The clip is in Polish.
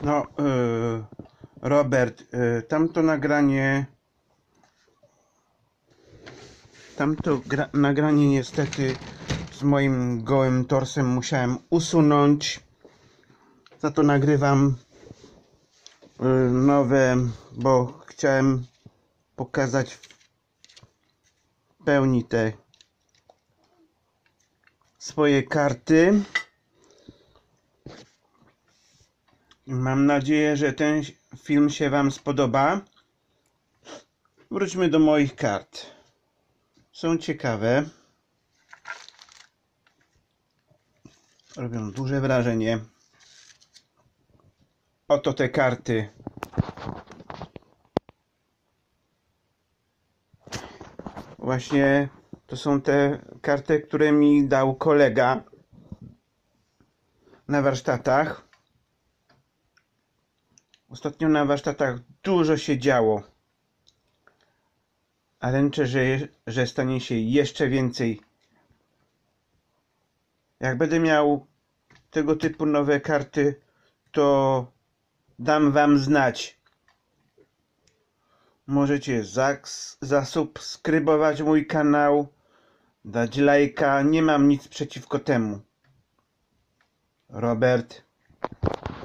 No, Robert, tamto nagranie, nagranie niestety z moim gołym torsem musiałem usunąć. Za to nagrywam nowe, bo chciałem pokazać w pełni te swoje karty. Mam nadzieję, że ten film się Wam spodoba. Wróćmy do moich kart. Są ciekawe. Robią duże wrażenie. Oto te karty. Właśnie to są te karty, które mi dał kolega na warsztatach. Ostatnio na warsztatach dużo się działo. A ręczę, że stanie się jeszcze więcej. Jak będę miał tego typu nowe karty, to dam Wam znać. Możecie zasubskrybować mój kanał, dać lajka. Nie mam nic przeciwko temu. Robert.